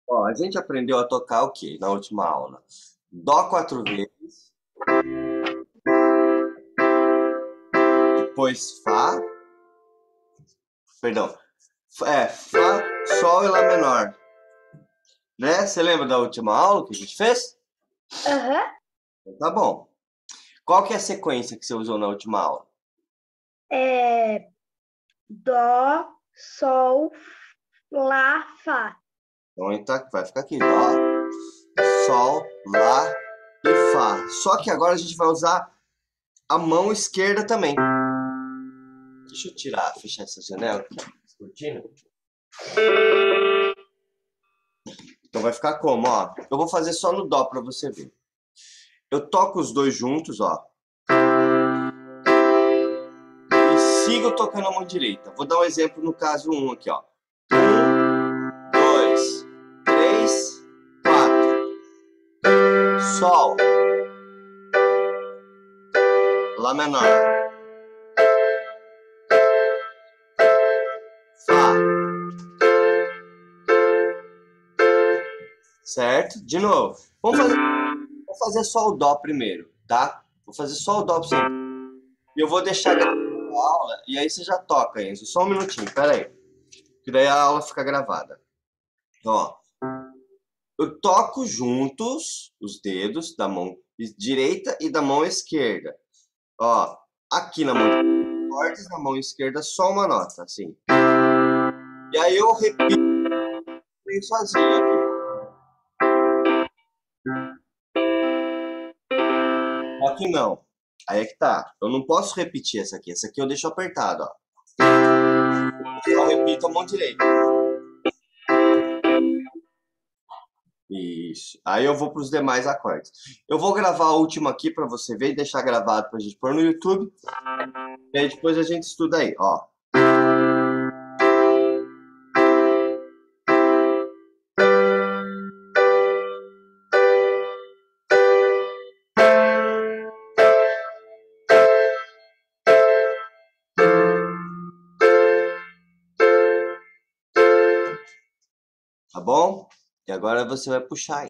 Ó, a gente aprendeu a tocar o quê na última aula? Dó 4 vezes, depois Fá, perdão, Fá, Sol e Lá menor, né? Você lembra da última aula que a gente fez? Aham. Então tá bom. Qual que é a sequência que você usou na última aula? É dó, sol, lá, fá. Então vai ficar aqui, Dó, Sol, Lá e Fá. Só que agora a gente vai usar a mão esquerda também. Deixa eu fechar essa janela aqui, essa cortina. Então vai ficar como, ó? Eu vou fazer só no Dó pra você ver. Eu toco os dois juntos, ó. E sigo tocando a mão direita. Vou dar um exemplo no caso 1 aqui, ó. 2, 3, 4. Sol. Lá menor. Fá. Certo? De novo. Vou fazer só o Dó primeiro, tá? Vou fazer só o Dó pra você. E eu vou deixar gravada a aula, e aí você já toca, Enzo. Só um minutinho, pera aí. Que daí a aula fica gravada. Ó, eu toco juntos os dedos da mão direita e da mão esquerda. Ó, aqui na mão cordas, na mão esquerda só uma nota, assim. E aí eu repito bem sozinho aqui. Aqui não. Aí é que tá. Eu não posso repetir essa aqui. Essa aqui eu deixo apertado, ó. Eu repito a mão direita. Isso. Aí eu vou para os demais acordes. Eu vou gravar a última aqui para você ver e deixar gravado para a gente pôr no YouTube. E aí depois a gente estuda aí, ó. Tá bom? E agora você vai puxar aí.